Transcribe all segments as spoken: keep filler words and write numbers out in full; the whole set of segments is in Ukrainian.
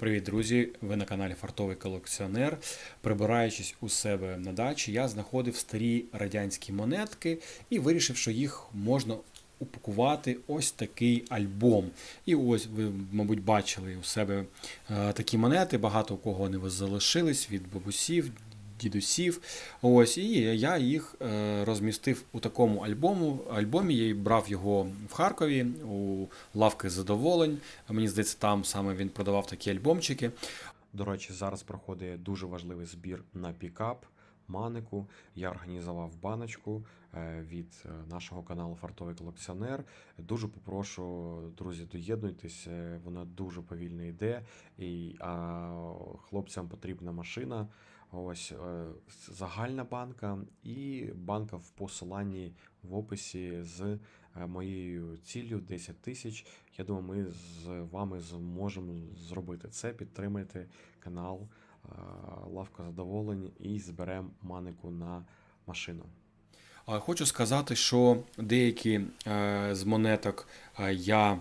Привіт, друзі! Ви на каналі Фартовий колекціонер. Прибираючись у себе на дачі, я знаходив старі радянські монетки і вирішив, що їх можна упакувати ось такий альбом. І ось ви, мабуть, бачили у себе е, такі монети, багато у кого вони залишились від бабусів, дідусів. Ось, і я їх е, розмістив у такому альбому. альбомі. Я брав його в Харкові у лавки задоволень. Мені здається, там саме він продавав такі альбомчики. До речі, зараз проходить дуже важливий збір на пікап Манику. Я організував баночку від нашого каналу Фартовий колекціонер. Дуже попрошу, друзі, доєднуйтесь, вона дуже повільно йде, і а хлопцям потрібна машина. Ось загальна банка і банка в посиланні в описі з моєю ціллю десять тисяч. Я думаю, ми з вами зможемо зробити це. Підтримайте канал Лавка задоволень і зберемо Манику на машину. Хочу сказати, що деякі з монеток я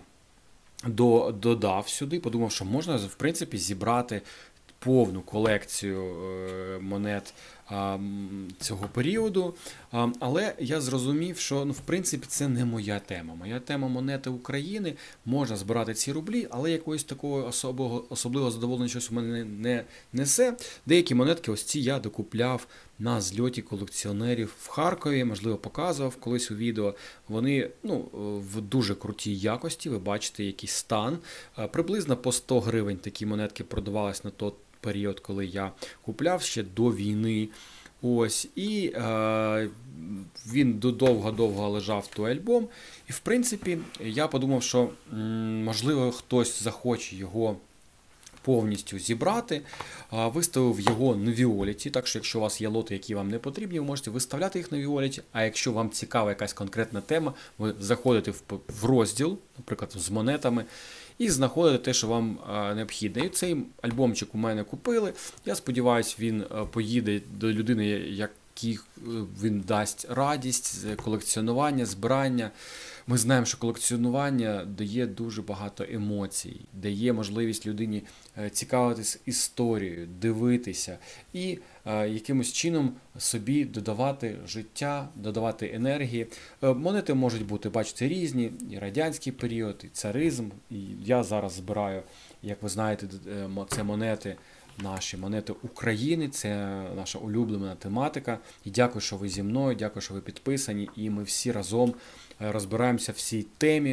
додав сюди, подумав, що можна, в принципі, зібрати повну колекцію монет цього періоду, але я зрозумів, що, ну, в принципі, це не моя тема. Моя тема монети України, можна збирати ці рублі, але якогось такого особливого, особливого задоволення щось у мене не несе. Деякі монетки, ось ці я докупляв на зльоті колекціонерів в Харкові, можливо, показував колись у відео. Вони, ну, в дуже крутій якості, ви бачите, який стан. Приблизно по сто гривень такі монетки продавались на той період, коли я купляв ще до війни. Ось, і е, він довго-довго лежав той альбом. І, в принципі, я подумав, що, м, можливо, хтось захоче його повністю зібрати. Виставив його на Віолеті, так що якщо у вас є лоти, які вам не потрібні, ви можете виставляти їх на Віолеті, а якщо вам цікава якась конкретна тема, ви заходите в розділ, наприклад, з монетами, і знаходите те, що вам необхідне. І цей альбомчик у мене купили. Я сподіваюся, він поїде до людини, якій він дасть радість, колекціонування, збирання. Ми знаємо, що колекціонування дає дуже багато емоцій, дає можливість людині цікавитись історією, дивитися і е, якимось чином собі додавати життя, додавати енергії. Е, монети можуть бути, бачите, різні, і радянський період, і царизм. І я зараз збираю, як ви знаєте, це монети, наші монети України, це наша улюблена тематика. І дякую, що ви зі мною, дякую, що ви підписані, і ми всі разом розбираємося в цій темі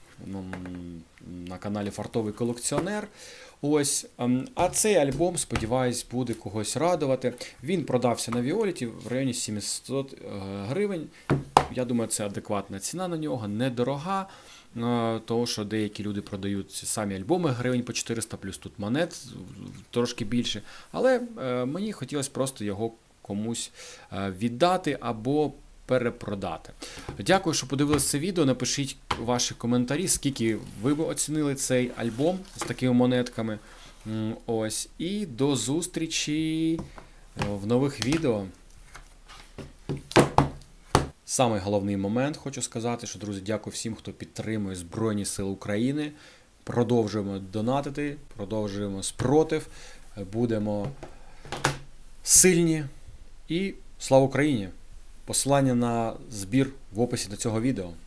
на каналі Фартовий колекціонер. Ось, а цей альбом, сподіваюсь, буде когось радувати. Він продався на Віолеті в районі сімсот гривень. Я думаю, це адекватна ціна на нього, недорога, тому що деякі люди продають самі альбоми гривень по чотириста, плюс тут монет трошки більше. Але мені хотілося просто його комусь віддати або перепродати. Дякую, що подивилися це відео. Напишіть ваші коментарі, скільки ви б оцінили цей альбом з такими монетками. Ось. І до зустрічі в нових відео. Самий головний момент, хочу сказати, що, друзі, дякую всім, хто підтримує Збройні Сили України. Продовжуємо донатити, продовжуємо спротив, будемо сильні і слава Україні! Посилання на збір в описі до цього відео.